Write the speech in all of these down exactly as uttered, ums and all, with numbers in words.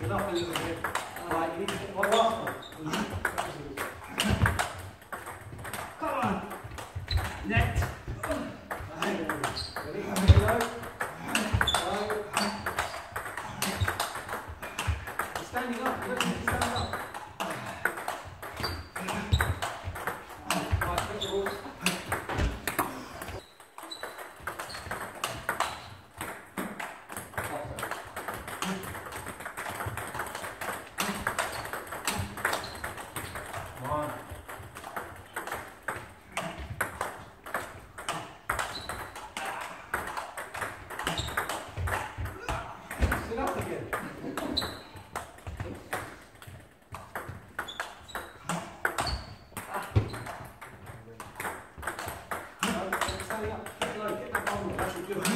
Get up a little bit. Alright, you need to get one last one. Come on. Net. Ready? Ready? Go. Go. You're standing up. You don't need to stand up. Right, put your balls. Sit up again. Standing up. Get low. Get that bottom. That's what you're doing.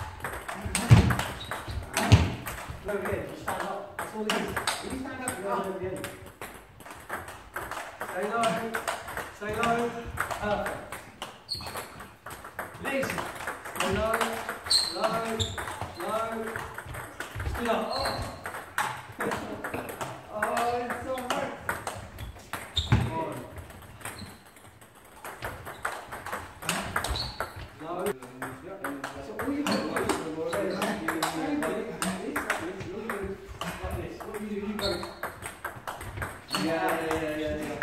Low again. Just stand up. That's all it is. If you stand up, you're going to the end. Stay low. Stay low. Perfect. Legs. Stay low. Low. Low. Still up. Oh. Oh, it's so hard. Come on. Low. So all you do is like this. What do you do? You go. Yeah, yeah, yeah, yeah. yeah.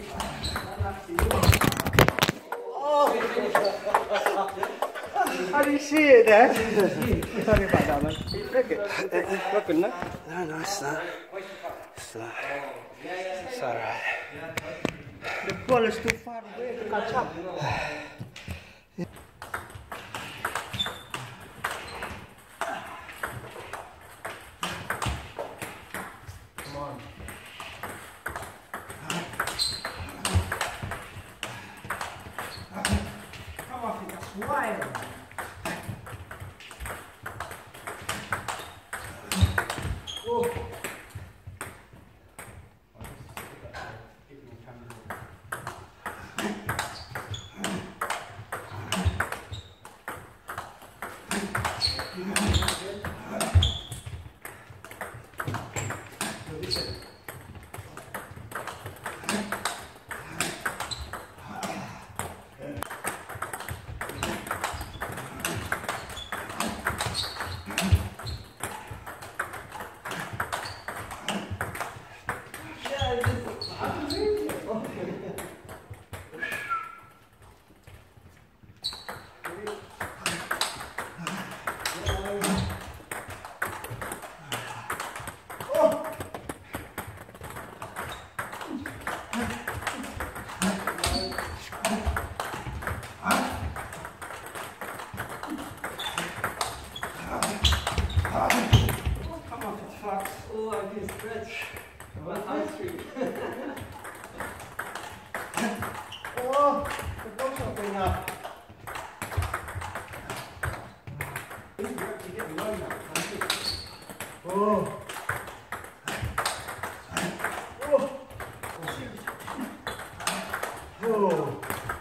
How do you see it there? Sorry about that, man. Look it. Look at that. No, no, it's not. It's not. It's alright. The ball is too far away to catch up. Come on. Come off it, that's wild. Oh. Oh, I can stretch. Come on, ice cream. Oh, the ball's not going up. You're actually getting low now. Oh. Oh. Oh.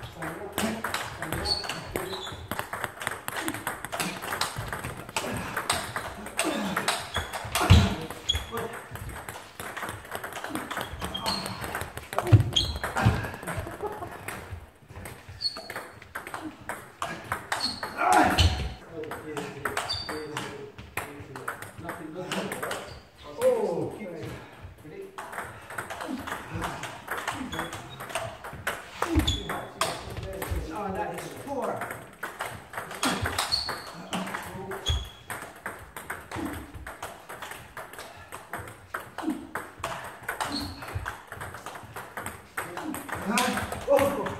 Oh, that is four. Oh.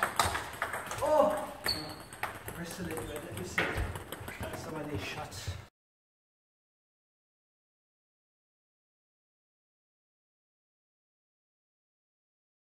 Oh. Rest a little bit. Let me see some of these shots.